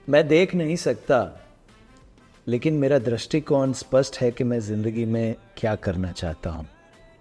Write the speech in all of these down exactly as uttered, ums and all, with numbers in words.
मैं देख नहीं सकता, लेकिन मेरा दृष्टिकोण स्पष्ट है कि मैं जिंदगी में क्या करना चाहता हूं।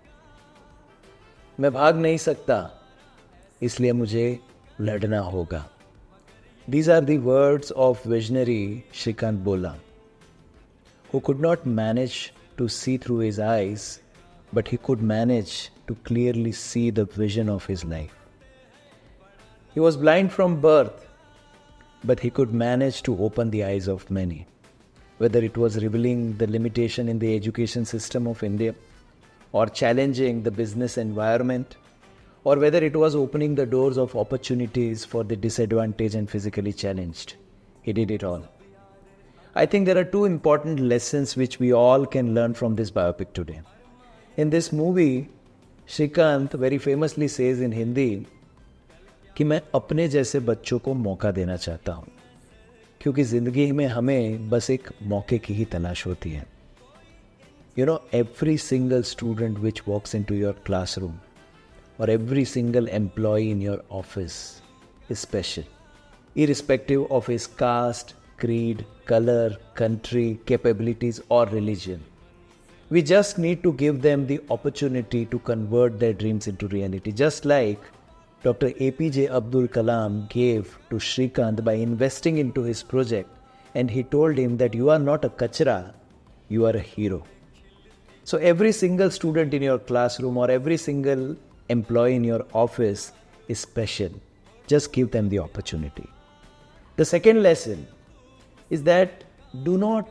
मैं भाग नहीं सकता, इसलिए मुझे लड़ना होगा। These are the words of visionary Shrikant Bola, who could not manage to see through his eyes, but he could manage to clearly see the vision of his life. He was blind from birth, but he could manage to open the eyes of many. Whether it was revealing the limitation in the education system of India, or challenging the business environment, or whether it was opening the doors of opportunities for the disadvantaged and physically challenged, he did it all. I think there are two important lessons which we all can learn from this biopic today. In this movie, Shrikant very famously says in Hindi कि मैं अपने जैसे बच्चों को मौका देना चाहता हूँ, क्योंकि ज़िंदगी में हमें बस एक मौके की ही तलाश होती है. You know, every single student which walks into your classroom or every single employee in your office is special, irrespective of his caste, creed, color, country, capabilities or religion. We just need to give them the opportunity to convert their dreams into reality, just like Doctor A P J Abdul Kalam gave to Shrikant by investing into his project, and he told him that you are not a kachra, you are a hero. So every single student in your classroom or every single employee in your office is special. Just give them the opportunity. The second lesson is that do not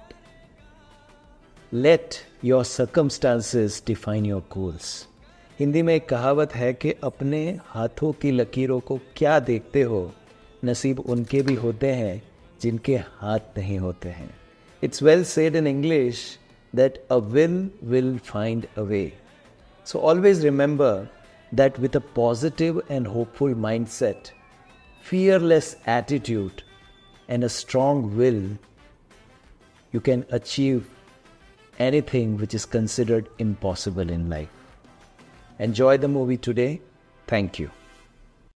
let your circumstances define your goals. Hindi में एक कहावत है कि अपने हाथों की लकीरों को क्या देखते हो, नसीब उनके भी होते हैं जिनके हाथ नहीं होते हैं. It's well said in English that a will will find a way. So always remember that with a positive and hopeful mindset, fearless attitude and a strong will, you can achieve anything which is considered impossible in life. Enjoy the movie today. Thank you.